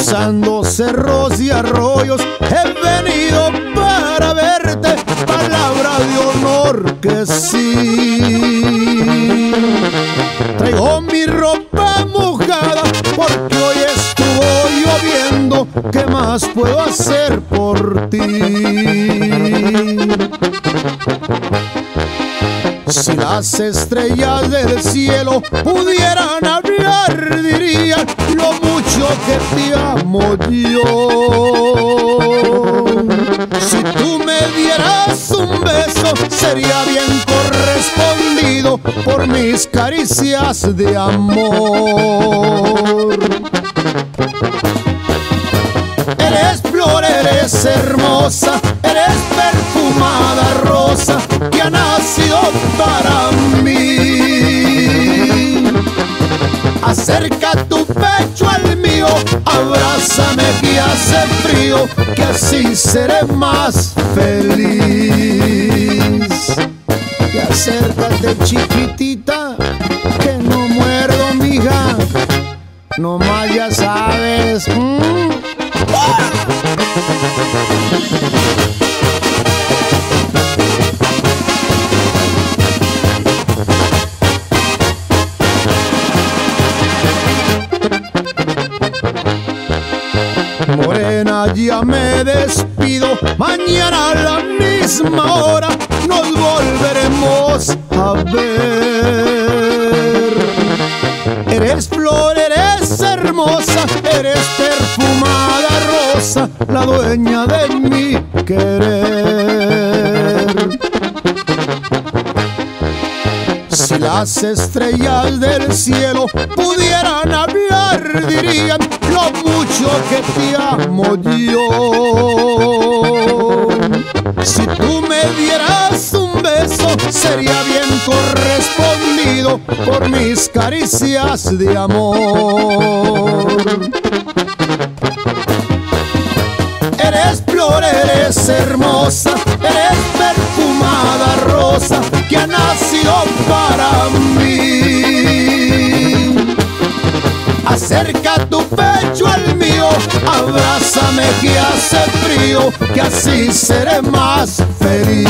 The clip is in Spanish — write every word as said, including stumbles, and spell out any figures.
cruzando cerros y arroyos, he venido para verte, palabra de honor que sí. Traigo mi ropa mojada porque hoy estuvo lloviendo, ¿qué más puedo hacer por ti? Si las estrellas del cielo pudieran hablar, dirían lo mucho que te amo yo. Si tú me dieras un beso, sería bien correspondido por mis caricias de amor. Eres flor, eres hermosa, eres perfumada rosa que ha nacido para mí. Acerca tu pecho al mío, abrázame que hace frío, que así seré más feliz. Y acércate chiquitita, que no muerdo mija, nomás ya sabes. ¿Mm? Morena, ya me despido, mañana a la misma hora nos volveremos a ver. Eres flor, eres hermosa, eres perfumada rosa, la dueña de mi querer. Si las estrellas del cielo pudieran hablar, dirían lo mucho que te amo yo. Si tú me dieras un beso, sería bien correspondido por mis caricias de amor. Eres flor, eres hermosa, eres perfumada rosa que ha nacido para mí. Acerca tu pecho al mío, abrázame que hace frío, que así seré más feliz.